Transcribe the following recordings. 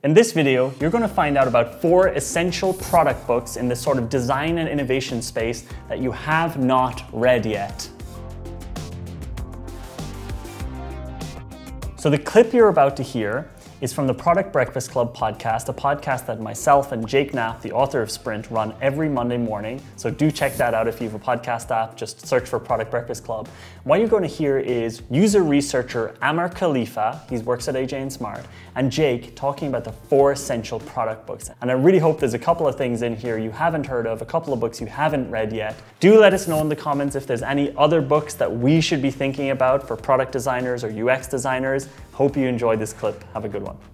In this video, you're going to find out about 4 essential product books in this sort of design and innovation space that you have not read yet. So the clip you're about to hear is from the Product Breakfast Club podcast, a podcast that myself and Jake Knapp, the author of Sprint, run every Monday morning. So do check that out if you have a podcast app, just search for Product Breakfast Club. What you're going to hear is user researcher Amr Khalifeh, he works at AJ&Smart, and Jake talking about the 4 essential product books. And I really hope there's a couple of things in here you haven't heard of, a couple of books you haven't read yet. Do let us know in the comments if there's any other books that we should be thinking about for product designers or UX designers. Hope you enjoyed this clip. Have a good one.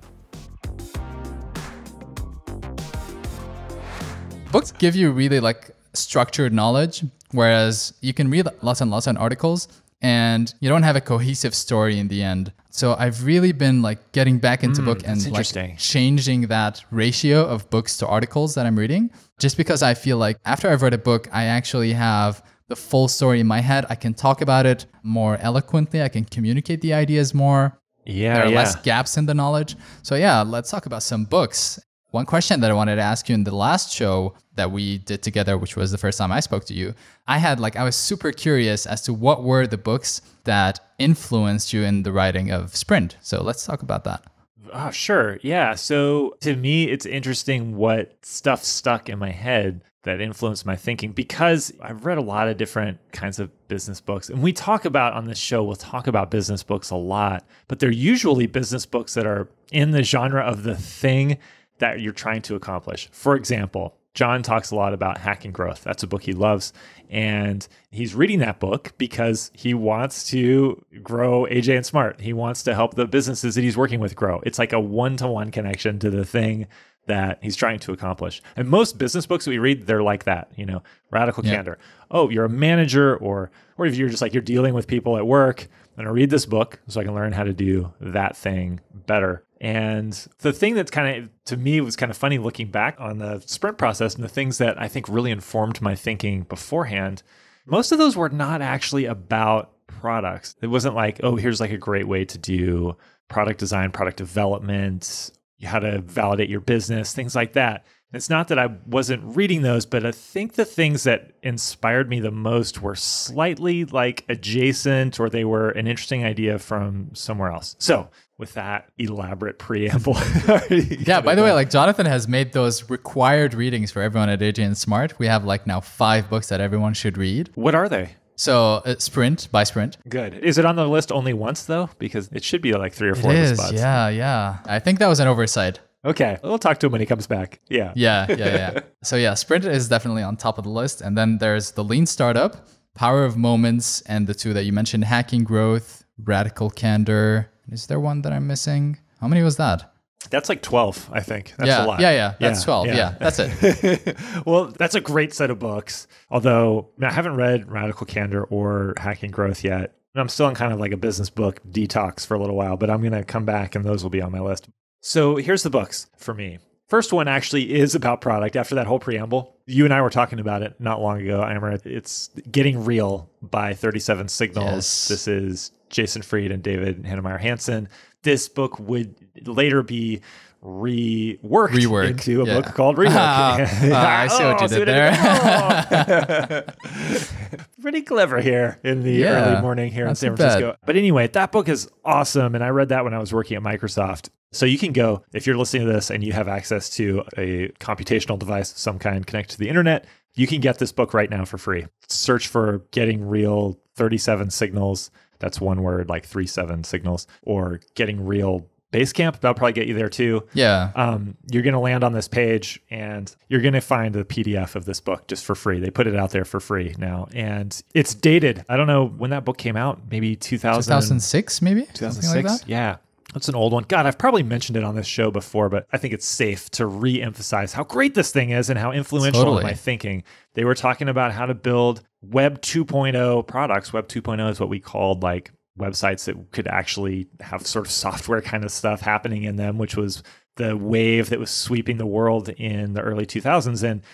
Books give you really like structured knowledge, whereas you can read lots and lots of articles and you don't have a cohesive story in the end. So I've really been like getting back into book and like changing that ratio of books to articles that I'm reading, just because I feel like after I've read a book, I actually have the full story in my head. I can talk about it more eloquently. I can communicate the ideas more. There are less gaps in the knowledge. So yeah, let's talk about some books. One question that I wanted to ask you in the last show that we did together, which was the first time I spoke to you, I was super curious as to what were the books that influenced you in the writing of Sprint. So let's talk about that. Oh, sure. Yeah. So to me, it's interesting what stuff stuck in my head that influenced my thinking, because I've read a lot of different kinds of business books. And we talk about on this show, we'll talk about business books a lot, but they're usually business books that are in the genre of the thing that you're trying to accomplish. For example, John talks a lot about hacking growth. That's a book he loves. And he's reading that book because he wants to grow AJ&Smart. He wants to help the businesses that he's working with grow. It's like a one-to-one connection to the thing that he's trying to accomplish. And most business books that we read, they're like that, radical candor. Oh, you're a manager, or if you're just like, you're dealing with people at work, I'm gonna read this book so I can learn how to do that thing better. And the thing that's to me, was kind of funny looking back on the sprint process and the things that I think really informed my thinking beforehand, most of those were not actually about products. It wasn't like, oh, here's like a great way to do product design, product development, how to validate your business, things like that. It's not that I wasn't reading those, but I think the things that inspired me the most were slightly like adjacent, or they were an interesting idea from somewhere else. So with that elaborate preamble. Yeah, by the way, like Jonathan has made those required readings for everyone at AJ&Smart. We have like now 5 books that everyone should read. What are they? So Sprint by Sprint. Good. Is it on the list only once though? Because it should be like 3 or 4 of the spots. Yeah. I think that was an oversight. Okay. We'll talk to him when he comes back. Yeah. Yeah. So yeah, Sprint is definitely on top of the list. And then there's the Lean Startup, Power of Moments, and the 2 that you mentioned, Hacking Growth, Radical Candor. Is there one that I'm missing? How many was that? That's like 12, I think. That's a lot. Yeah. That's 12. Yeah, that's it. Well, that's a great set of books. Although I haven't read Radical Candor or Hacking Growth yet. I'm still in kind of like a business book detox for a little while, but I'm going to come back and those will be on my list. So here's the books for me. First one actually is about product. After that whole preamble, you and I were talking about it not long ago. I remember it's Getting Real by 37 Signals. Yes. This is Jason Fried and David Heinemeier Hansson. This book would later be reworked into a book called Rework. I see what you did there. Pretty clever here in the early morning here in San Francisco. But anyway, that book is awesome. And I read that when I was working at Microsoft. So you can go, if you're listening to this and you have access to a computational device of some kind connected to the internet, you can get this book right now for free. Search for Getting Real 37 Signals. That's one word, like 37 signals, or Getting Real Basecamp. That'll probably get you there too. Yeah. You're going to land on this page and you're going to find the PDF of this book just for free. They put it out there for free now. And it's dated. I don't know when that book came out, maybe 2006, maybe? 2006. Like that? Yeah. That's an old one. God, I've probably mentioned it on this show before, but I think it's safe to re-emphasize how great this thing is and how influential in my thinking. They were talking about how to build Web 2.0 products. Web 2.0 is what we called like websites that could actually have sort of software kind of stuff happening in them, which was the wave that was sweeping the world in the early 2000s. And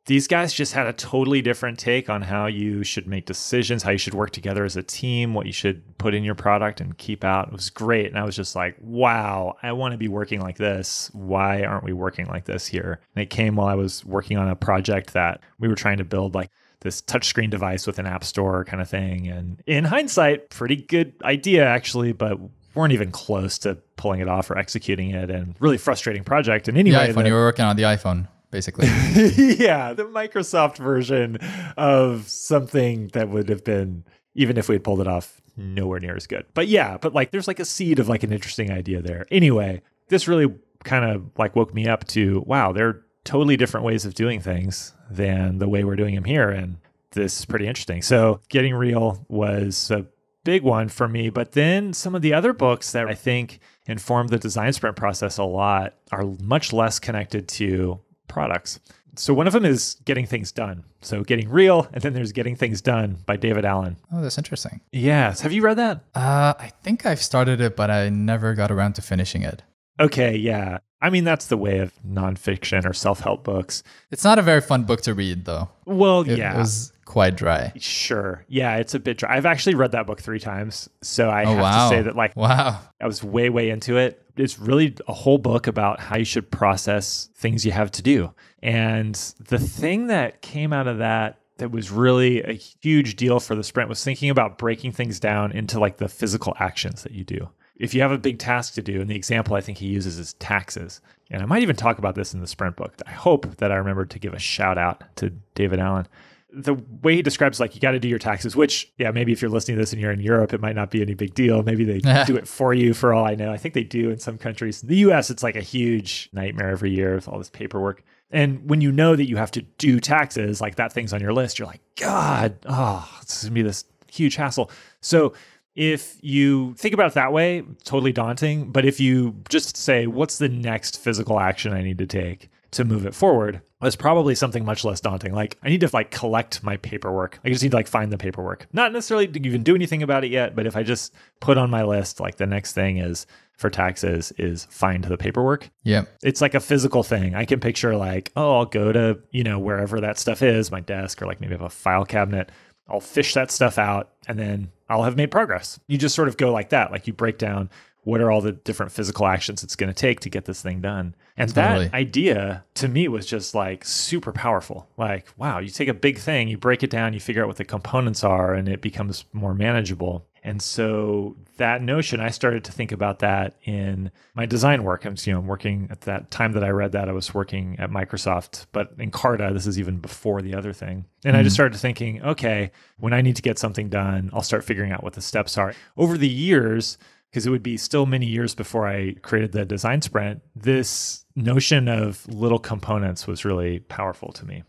these guys just had a totally different take on how you should make decisions, how you should work together as a team, what you should put in your product and keep out. It was great. And I was just like, wow, I want to be working like this. Why aren't we working like this here? And it came while I was working on a project that we were trying to build like this touchscreen device with an app store kind of thing. And in hindsight, pretty good idea actually, but weren't even close to pulling it off or executing it, and really frustrating project. And anyway, you were working on the iPhone, basically. Yeah, the Microsoft version of something that would have been, even if we had pulled it off, nowhere near as good. But yeah, but like there's like a seed of like an interesting idea there. Anyway, this really kind of like woke me up to, wow, there are totally different ways of doing things than the way we're doing them here. And this is pretty interesting. So Getting Real was a big one for me. But then some of the other books that I think informed the design sprint process a lot are much less connected to products. So one of them is Getting Things Done. So Getting Real, and then there's Getting Things Done by David Allen. Oh, that's interesting. Yes. Have you read that? I think I've started it, but I never got around to finishing it. Okay, yeah. I mean, that's the way of nonfiction or self-help books. It's not a very fun book to read, though. Well, It was quite dry. Sure. Yeah, it's a bit dry. I've actually read that book 3 times. So I have wow. to say that wow. I was way into it. It's really a whole book about how you should process things you have to do. And the thing that came out of that was really a huge deal for the sprint was thinking about breaking things down into like the physical actions that you do. If you have a big task to do, and the example I think he uses is taxes. And I might even talk about this in the sprint book. I hope that I remember to give a shout out to David Allen. The way he describes like you got to do your taxes, which, yeah, maybe if you're listening to this and you're in Europe, it might not be any big deal. Maybe they do it for you for all I know. I think they do in some countries. In the US, it's like a huge nightmare every year with all this paperwork. And when you know that you have to do taxes, like that thing's on your list, you're like, God, it's going to be this huge hassle. So if you think about it that way, totally daunting. But if you just say, what's the next physical action I need to take to move it forward? That's probably something much less daunting. Like I need to like collect my paperwork. I just need to like find the paperwork. Not necessarily to even do anything about it yet, but if I just put on my list, like the next thing is for taxes is find the paperwork. Yeah. It's like a physical thing. I can picture like, I'll go to, wherever that stuff is, my desk, or like maybe I have a file cabinet. I'll fish that stuff out and then I'll have made progress. You just sort of go like that. Like you break down what are all the different physical actions it's going to take to get this thing done. And that idea to me was just like super powerful. Like, wow, you take a big thing, you break it down, you figure out what the components are, and it becomes more manageable. And so that notion, I started to think about that in my design work. I'm working at that time that I read that, I was working at Microsoft, but in Carta, this is even before the other thing. And I just started thinking, okay, when I need to get something done, I'll start figuring out what the steps are. Over the years, because it would be still many years before I created the design sprint, this notion of little components was really powerful to me.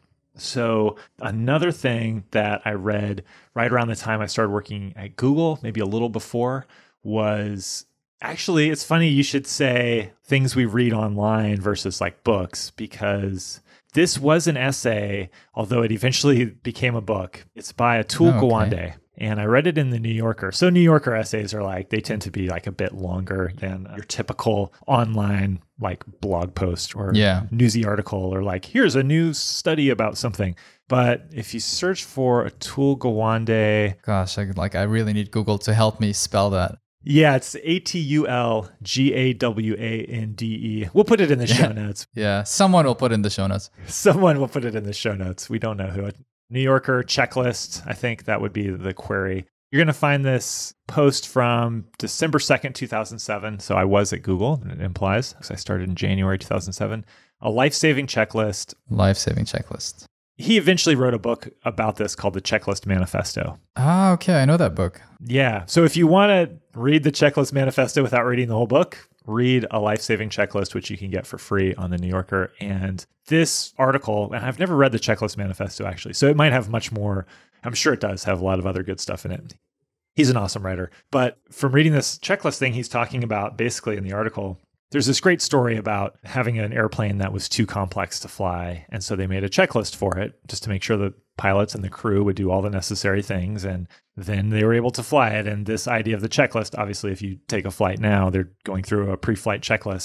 So another thing that I read right around the time I started working at Google, maybe a little before, was actually, it's funny you should say things we read online versus like books, because this was an essay, although it eventually became a book. It's by Atul Gawande. And I read it in the New Yorker. So New Yorker essays are like, they tend to be like a bit longer than your typical online like blog post or newsy article, or like, here's a new study about something. But if you search for Atul Gawande. Gosh, I really need Google to help me spell that. Yeah, it's ATULGAWANDE. We'll put it in the show notes. Yeah, someone will put it in the show notes. Someone will put it in the show notes. We don't know who. New Yorker checklist. I think that would be the query. You're going to find this post from December 2nd, 2007. So I was at Google, it implies, because I started in January 2007. A life-saving checklist. Life-saving checklist. He eventually wrote a book about this called the Checklist Manifesto. Ah, okay. I know that book. Yeah. So if you want to read the Checklist Manifesto without reading the whole book, read a life-saving checklist, which you can get for free on the New Yorker. And this article, and I've never read the Checklist Manifesto actually, so it might have much more. I'm sure it does have a lot of other good stuff in it. He's an awesome writer. But from reading this checklist thing, he's talking about basically in the article, there's this great story about having an airplane that was too complex to fly. And so they made a checklist for it just to make sure the pilots and the crew would do all the necessary things. And then they were able to fly it. And this idea of the checklist, obviously, if you take a flight now, they're going through a pre-flight checklist.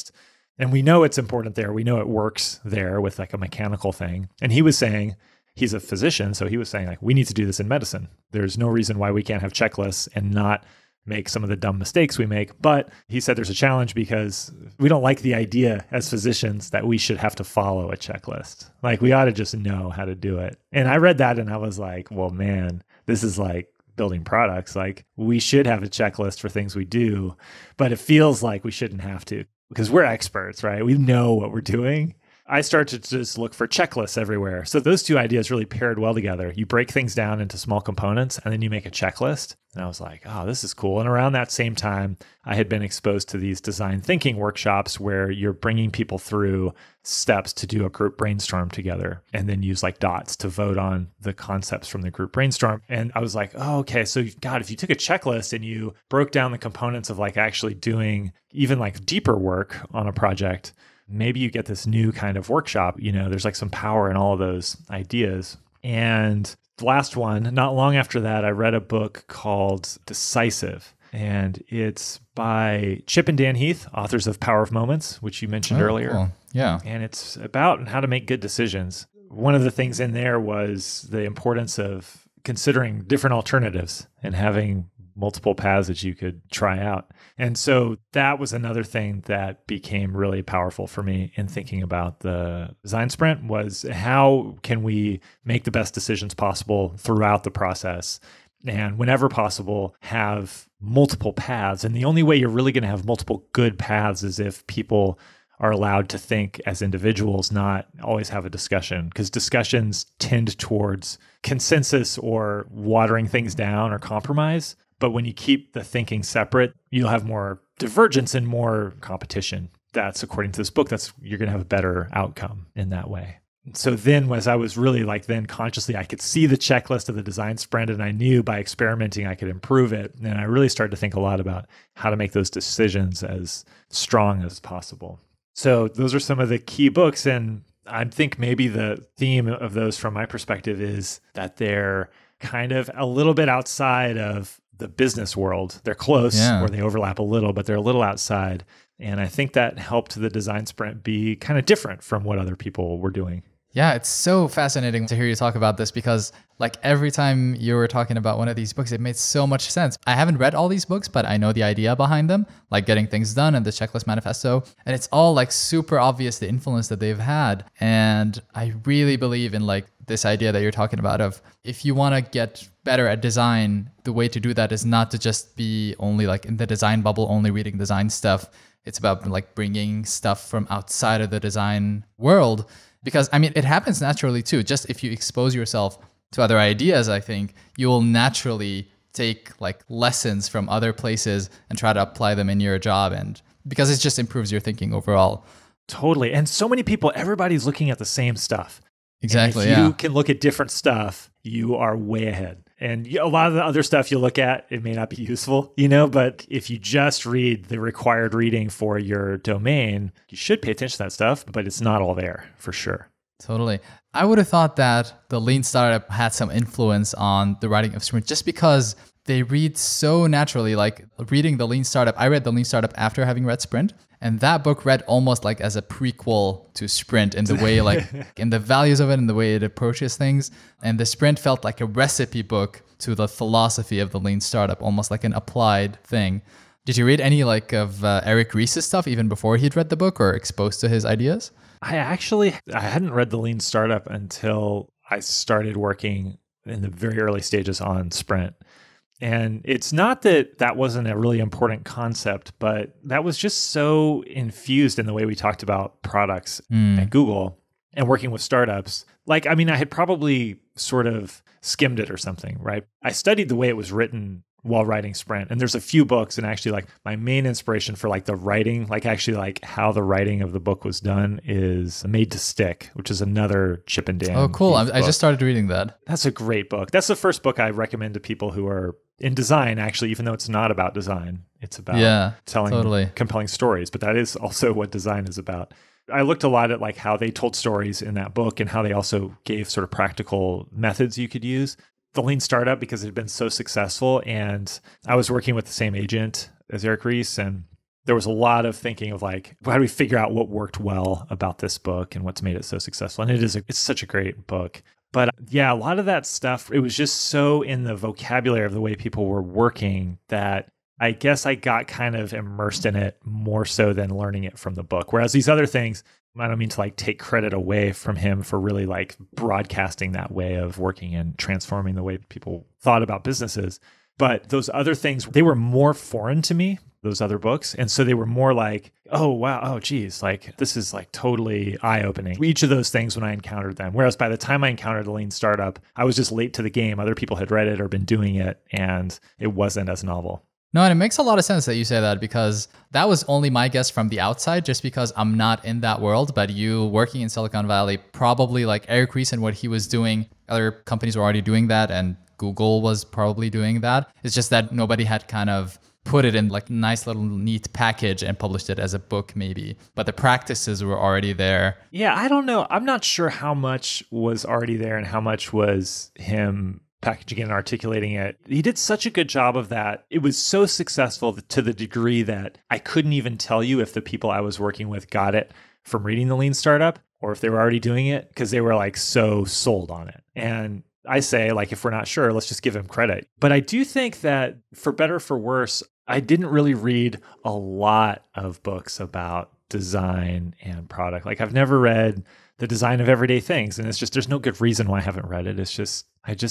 And we know it's important there. We know it works there with like a mechanical thing. And he was saying, he's a physician, so he was saying like, we need to do this in medicine. There's no reason why we can't have checklists and not make some of the dumb mistakes we make. But he said there's a challenge because we don't like the idea as physicians that we should have to follow a checklist. Like we ought to just know how to do it. And I read that and I was like, well, man, this is like building products. Like we should have a checklist for things we do, but it feels like we shouldn't have to because we're experts, right? We know what we're doing. I started to just look for checklists everywhere. So those two ideas really paired well together. You break things down into small components and then you make a checklist. And I was like, oh, this is cool. And around that same time, I had been exposed to these design thinking workshops where you're bringing people through steps to do a group brainstorm together and then use like dots to vote on the concepts from the group brainstorm. And I was like, oh, okay. So God, if you took a checklist and you broke down the components of like actually doing even like deeper work on a project, maybe you get this new kind of workshop. You know, there's like some power in all of those ideas. And the last one, not long after that, I read a book called Decisive. And it's by Chip and Dan Heath, authors of Power of Moments, which you mentioned earlier. Cool. Yeah. And it's about how to make good decisions. One of the things in there was the importance of considering different alternatives and having multiple paths that you could try out. And so that was another thing that became really powerful for me in thinking about the design sprint was how can we make the best decisions possible throughout the process? And whenever possible, have multiple paths. And the only way you're really going to have multiple good paths is if people are allowed to think as individuals, not always have a discussion, because discussions tend towards consensus or watering things down or compromise. But when you keep the thinking separate, you'll have more divergence and more competition. That's according to this book, you're going to have a better outcome in that way. So then as I was really like then consciously, I could see the checklist of the design sprint and I knew by experimenting I could improve it. And I really started to think a lot about how to make those decisions as strong as possible. So those are some of the key books. And I think maybe the theme of those from my perspective is that they're kind of a little bit outside of the business world. They're close or they overlap a little, but they're a little outside. And I think that helped the design sprint be kind of different from what other people were doing. Yeah, it's so fascinating to hear you talk about this because like every time you were talking about one of these books, it made so much sense. I haven't read all these books, but I know the idea behind them, like Getting Things Done and the Checklist Manifesto. And it's all like super obvious, the influence that they've had. And I really believe in like this idea that you're talking about of if you want to get better at design, the way to do that is not to just be only like in the design bubble, only reading design stuff. It's about like bringing stuff from outside of the design world. Because I mean, it happens naturally too. Just if you expose yourself to other ideas, I think you will naturally take like lessons from other places and try to apply them in your job. And because it just improves your thinking overall. Totally. And so many people, everybody's looking at the same stuff. Exactly. And if you can look at different stuff, you are way ahead. And a lot of the other stuff you look at, it may not be useful, but if you just read the required reading for your domain, you should pay attention to that stuff, but it's not all there for sure. Totally. I would have thought that the Lean Startup had some influence on the writing of Sprint just because they read so naturally. Like reading the Lean Startup, I read the Lean Startup after having read Sprint. And that book read almost like as a prequel to Sprint in the way, like in the values of it and the way it approaches things. And the Sprint felt like a recipe book to the philosophy of the Lean Startup, almost like an applied thing. Did you read any like of Eric Ries's stuff even before he'd read the book or exposed to his ideas? I hadn't read the Lean Startup until I started working in the very early stages on Sprint. And it's not that that wasn't a really important concept, but that was just so infused in the way we talked about products at Google and working with startups. Like, I mean, I had probably sort of skimmed it or something, right? I studied the way it was written while writing Sprint. And there's a few books, and actually like my main inspiration for like the writing, like actually like how the writing of the book was done is Made to Stick, which is another Chip and Dan. Oh, cool. Heath I just started reading that. That's a great book. That's the first book I recommend to people who are in design, actually, even though it's not about design. It's about telling compelling stories, but that is also what design is about. I looked a lot at like how they told stories in that book and how they also gave sort of practical methods you could use. The Lean Startup, because it had been so successful, and I was working with the same agent as Eric Ries, and there was a lot of thinking of like, how do we figure out what worked well about this book and what's made it so successful? And it's such a great book. But yeah, a lot of that stuff, it was just so in the vocabulary of the way people were working that I guess I got kind of immersed in it more so than learning it from the book. Whereas these other things, I don't mean to like take credit away from him for really like broadcasting that way of working and transforming the way people thought about businesses. But those other things, they were more foreign to me, those other books. And so they were more like, oh, wow, oh, geez, like this is like totally eye-opening. Each of those things when I encountered them. Whereas by the time I encountered the Lean Startup, I was just late to the game. Other people had read it or been doing it, and it wasn't as novel. No, and it makes a lot of sense that you say that, because that was only my guess from the outside, just because I'm not in that world. But you working in Silicon Valley, probably like Eric Ries and what he was doing, other companies were already doing that, and Google was probably doing that. It's just that nobody had kind of put it in like a nice little neat package and published it as a book maybe. But the practices were already there. Yeah, I don't know. I'm not sure how much was already there and how much was him packaging and articulating it. He did such a good job of that. It was so successful to the degree that I couldn't even tell you if the people I was working with got it from reading the Lean Startup or if they were already doing it, because they were like so sold on it. And I say, like, if we're not sure, let's just give him credit. But I do think that for better or for worse, I didn't really read a lot of books about design and product. Like I've never read The Design of Everyday Things. And it's just, there's no good reason why I haven't read it. It's just,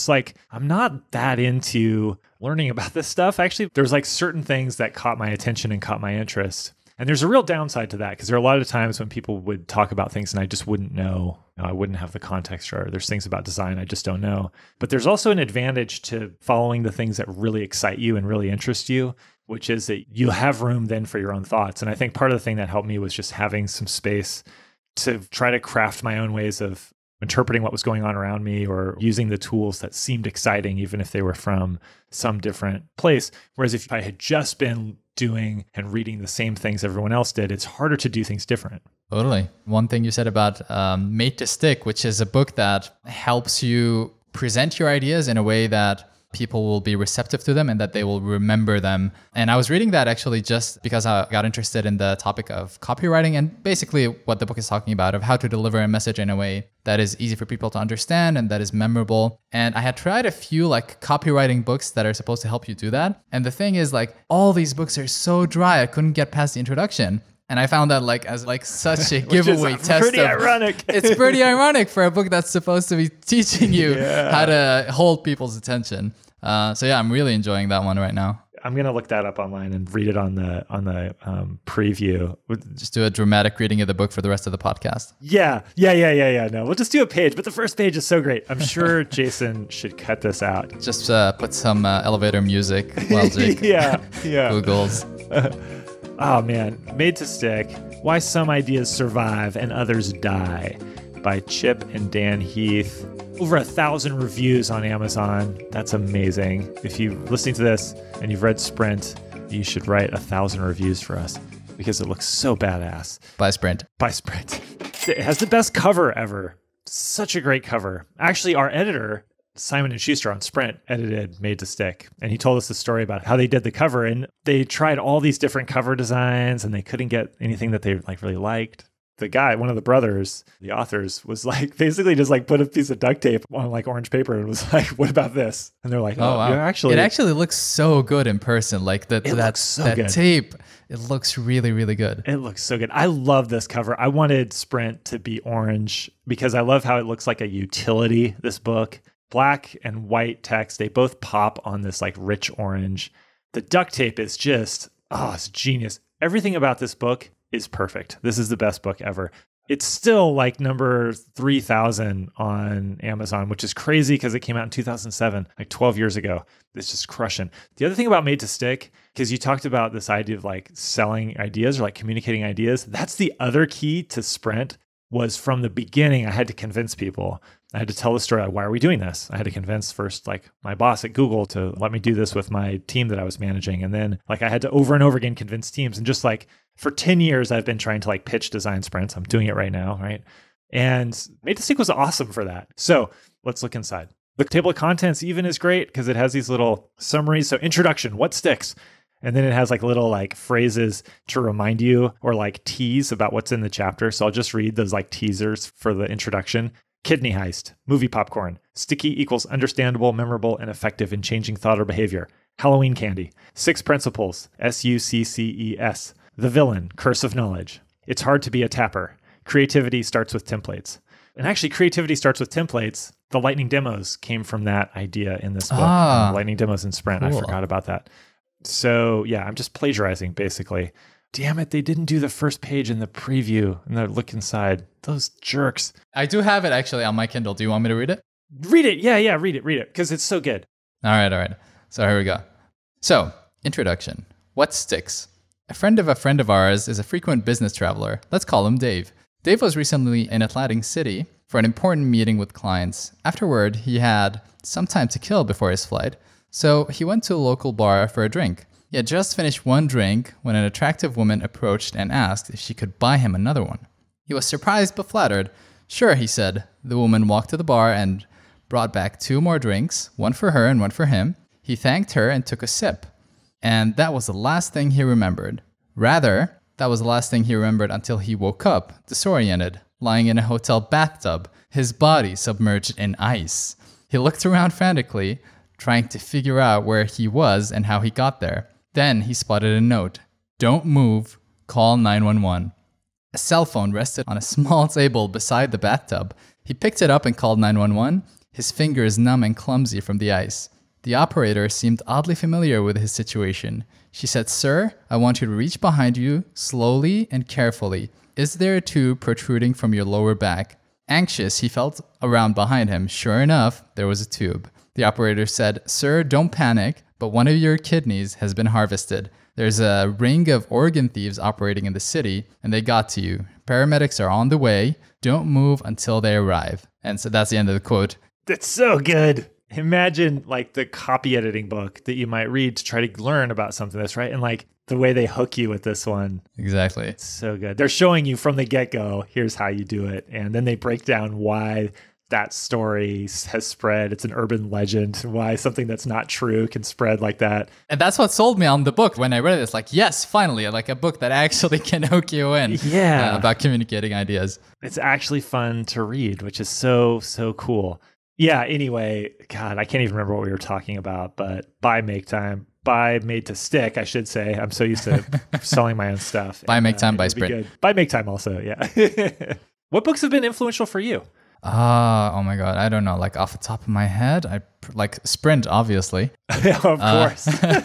I'm not that into learning about this stuff. Actually, there's like certain things that caught my attention and caught my interest. And there's a real downside to that, because there are a lot of times when people would talk about things and I just wouldn't know. I wouldn't have the context, or there's things about design I just don't know. But there's also an advantage to following the things that really excite you and really interest you, which is that you have room then for your own thoughts. And I think part of the thing that helped me was just having some space to try to craft my own ways of interpreting what was going on around me, or using the tools that seemed exciting, even if they were from some different place. Whereas if I had just been doing and reading the same things everyone else did, it's harder to do things different. Totally. One thing you said about Made to Stick, which is a book that helps you present your ideas in a way that people will be receptive to them and that they will remember them. And I was reading that actually just because I got interested in the topic of copywriting and basically what the book is talking about, of how to deliver a message in a way that is easy for people to understand and that is memorable. And I had tried a few like copywriting books that are supposed to help you do that. And the thing is, like, all these books are so dry, I couldn't get past the introduction. And I found that like as like such a giveaway test. Pretty ironic. It's pretty ironic for a book that's supposed to be teaching you how to hold people's attention. So yeah, I'm really enjoying that one right now. I'm gonna look that up online and read it on the preview. Just do a dramatic reading of the book for the rest of the podcast. Yeah. No, we'll just do a page, but the first page is so great. I'm sure Jason should cut this out. Just put some elevator music while Jake Googles. Oh man, Made to Stick: Why Some Ideas Survive and Others Die, by Chip and Dan Heath. Over 1,000 reviews on Amazon. That's amazing. If you're listening to this and you've read Sprint, you should write 1,000 reviews for us because it looks so badass. By Sprint. It has the best cover ever. Such a great cover. Actually, our editor, Simon and Schuster on Sprint, edited Made to Stick. And he told us the story about how they did the cover. And they tried all these different cover designs and they couldn't get anything that they like really liked. The guy, one of the brothers, the authors, was like basically just like put a piece of duct tape on like orange paper and was like, "What about this?" And they're like, "Oh, wow. It actually looks so good in person. Like that tape, it looks really, really good. It looks so good. I love this cover. I wanted Sprint to be orange because I love how it looks like a utility. This book, black and white text, they both pop on this like rich orange. The duct tape is just it's genius. Everything about this book is perfect. This is the best book ever. It's still like number 3,000 on Amazon, which is crazy because it came out in 2007, like 12 years ago. It's just crushing. The other thing about Made to Stick, because you talked about this idea of like selling ideas or like communicating ideas, that's the other key to Sprint. Was from the beginning, I had to convince people. I had to tell the story, like, why are we doing this? I had to convince first like my boss at Google to let me do this with my team that I was managing. And then like I had to over and over again convince teams. And just like for 10 years, I've been trying to like pitch design sprints. I'm doing it right now, right? And Made to Stick was awesome for that. So let's look inside. The table of contents even is great because it has these little summaries. So introduction, what sticks? And then it has like little like phrases to remind you or like tease about what's in the chapter. So I'll just read those like teasers for the introduction. Kidney heist, movie popcorn, sticky equals understandable, memorable, and effective in changing thought or behavior. Halloween candy, 6 principles, SUCCES. The villain, curse of knowledge. It's hard to be a tapper. Creativity starts with templates. And actually, creativity starts with templates. The lightning demos came from that idea in this book. Lightning demos in Sprint. Cool. I forgot about that. So yeah, I'm just plagiarizing basically. Damn it, they didn't do the first page in the preview and the look inside. Those jerks. I do have it actually on my Kindle. Do you want me to read it? Read it. Yeah, read it. Because it's so good. All right. So here we go. So, introduction. What sticks? A friend of ours is a frequent business traveler. Let's call him Dave. Dave was recently in Atlantic City for an important meeting with clients. Afterward, he had some time to kill before his flight. So he went to a local bar for a drink. He had just finished one drink when an attractive woman approached and asked if she could buy him another one. He was surprised but flattered. Sure, he said. The woman walked to the bar and brought back 2 more drinks, one for her and one for him. He thanked her and took a sip. And that was the last thing he remembered. Rather, that was the last thing he remembered until he woke up, disoriented, lying in a hotel bathtub, his body submerged in ice. He looked around frantically, trying to figure out where he was and how he got there. Then he spotted a note. Don't move, call 911. A cell phone rested on a small table beside the bathtub. He picked it up and called 911, his fingers numb and clumsy from the ice. The operator seemed oddly familiar with his situation. She said, "Sir, I want you to reach behind you, slowly and carefully. Is there a tube protruding from your lower back?" Anxious, he felt around behind him. Sure enough, there was a tube. The operator said, "Sir, don't panic, but one of your kidneys has been harvested. There's a ring of organ thieves operating in the city, and they got to you. Paramedics are on the way. Don't move until they arrive." And so that's the end of the quote. That's so good. Imagine like the copy editing book that you might read to try to learn about something that's right. And like the way they hook you with this one. Exactly. It's so good. They're showing you from the get-go, here's how you do it. And then they break down why that story has spread. It's an urban legend, why something that's not true can spread like that. And that's what sold me on the book. When I read it, it's like, yes, finally, like a book that actually can hook you in. Yeah. About communicating ideas. It's actually fun to read, which is so cool. Yeah, anyway, God, I can't even remember what we were talking about, but buy Make Time. Buy Made to Stick, I should say. I'm so used to selling my own stuff. Buy Make Time by Sprint. Buy Make Time also, yeah. What books have been influential for you? Oh my God, I don't know. Like off the top of my head, I like Sprint, obviously. Of course.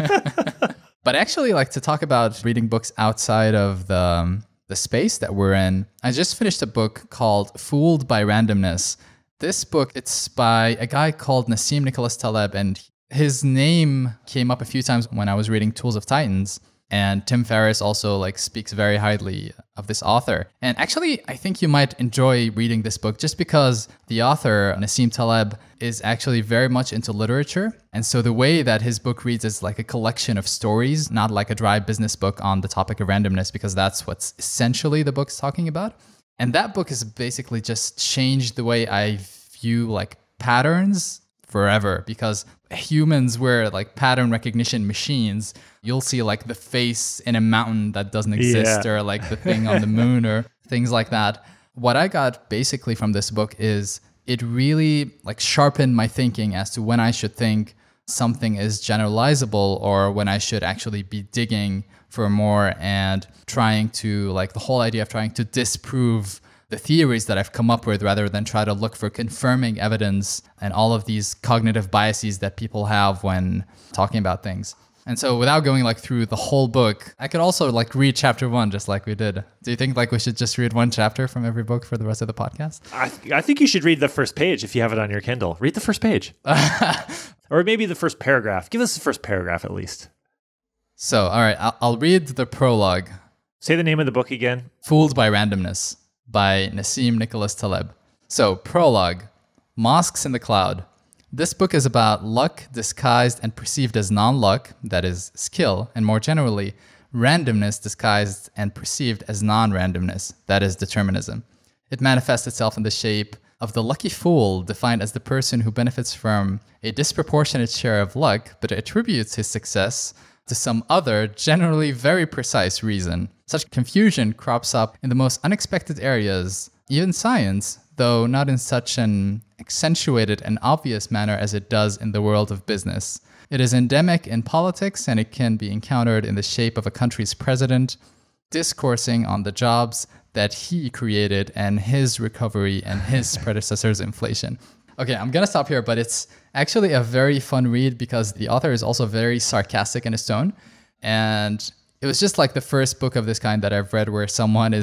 But actually, like to talk about reading books outside of the space that we're in, I just finished a book called Fooled by Randomness. This book, it's by a guy called Nassim Nicholas Taleb, and his name came up a few times when I was reading Tools of Titans. And Tim Ferriss also like speaks very highly of this author. And actually, I think you might enjoy reading this book just because the author, Nassim Taleb, is actually very much into literature. And so the way that his book reads is like a collection of stories, not like a dry business book on the topic of randomness, because that's what's essentially the book's talking about. And that book has basically just changed the way I view like patterns forever, because humans were like pattern recognition machines. You'll see like the face in a mountain that doesn't exist, or like the thing on the moon, or things like that. What I got basically from this book is it really like sharpened my thinking as to when I should think something is generalizable or when I should actually be digging for more and trying to like the whole idea of trying to disprove the theories that I've come up with rather than try to look for confirming evidence and all of these cognitive biases that people have when talking about things. And so without going like through the whole book, I could also like read chapter 1 just like we did. Do you think like we should just read one chapter from every book for the rest of the podcast? I think you should read the first page if you have it on your Kindle. Read the first page. Or maybe the first paragraph. Give us the first paragraph at least. So, all right, I'll read the prologue. Say the name of the book again. Fooled by Randomness by Nassim Nicholas Taleb. So, prologue, Mosques in the Cloud. This book is about luck disguised and perceived as non-luck, that is, skill, and more generally, randomness disguised and perceived as non-randomness, that is, determinism. It manifests itself in the shape of the lucky fool, defined as the person who benefits from a disproportionate share of luck, but attributes his success to some other, generally very precise reason. Such confusion crops up in the most unexpected areas, even science, though not in such an accentuated and obvious manner as it does in the world of business. It is endemic in politics, and it can be encountered in the shape of a country's president discoursing on the jobs that he created and his recovery and his predecessor's inflation. Okay, I'm gonna stop here, but it's actually a very fun read because the author is also very sarcastic in his tone. And it was just like the first book of this kind that I've read where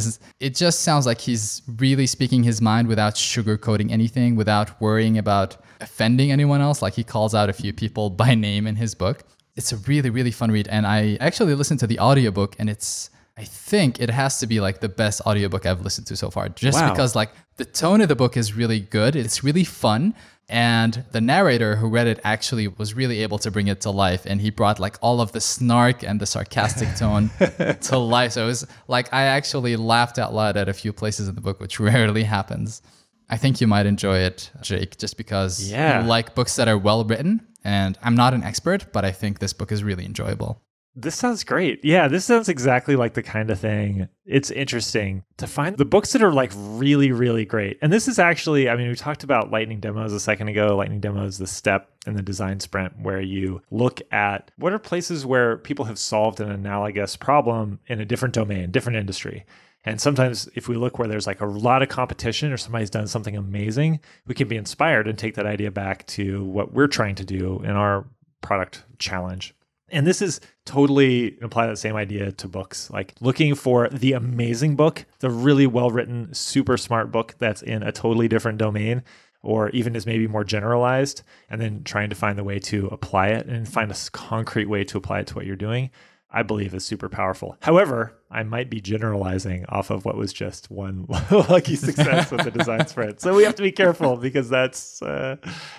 it just sounds like he's really speaking his mind without sugarcoating anything, without worrying about offending anyone else. Like he calls out a few people by name in his book. It's a really, really fun read. And I actually listened to the audiobook, and I think it has to be like the best audiobook I've listened to so far, just because like the tone of the book is really good. It's really fun. And the narrator who read it actually was really able to bring it to life. And he brought like all of the snark and the sarcastic tone to life. So it was like, I actually laughed out loud at a few places in the book, which rarely happens. I think you might enjoy it, Jake, just because you like books that are well written. And I'm not an expert, but I think this book is really enjoyable. This sounds great. Yeah, this sounds exactly like the kind of thing. It's interesting to find the books that are like really, really great. And this is actually, I mean, we talked about lightning demos a second ago. Lightning demo is the step in the design sprint where you look at what are places where people have solved an analogous problem in a different domain, different industry. And sometimes if we look where there's like a lot of competition or somebody's done something amazing, we can be inspired and take that idea back to what we're trying to do in our product challenge. And this is totally apply that same idea to books, like looking for the amazing book, the really well-written, super smart book that's in a totally different domain, or even is maybe more generalized, and then trying to find the way to apply it and find a concrete way to apply it to what you're doing, I believe is super powerful. However, I might be generalizing off of what was just one lucky success with the design sprint. So we have to be careful because that's a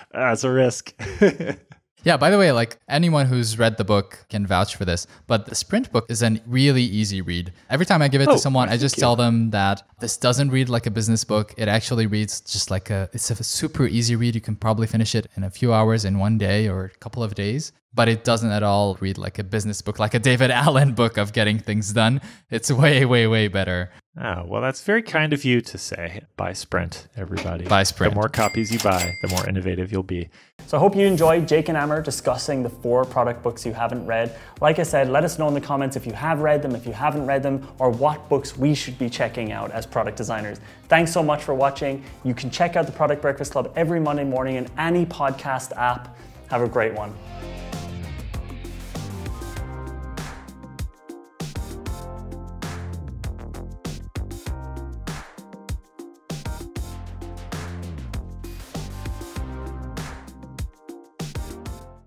risk. Yeah, by the way, like anyone who's read the book can vouch for this, but the Sprint book is a really easy read. Every time I give it to someone, I just tell them that this doesn't read like a business book. It actually reads just like it's a super easy read. You can probably finish it in a few hours, in one day or a couple of days, but it doesn't at all read like a business book, like a David Allen book of getting things done. It's way, way, way better. Oh, well, that's very kind of you to say. Buy Sprint, everybody. Buy Sprint. The more copies you buy, the more innovative you'll be. So I hope you enjoyed Jake and Amr discussing the 4 product books you haven't read. Like I said, let us know in the comments if you have read them, if you haven't read them, or what books we should be checking out as product designers. Thanks so much for watching. You can check out the Product Breakfast Club every Monday morning in any podcast app. Have a great one.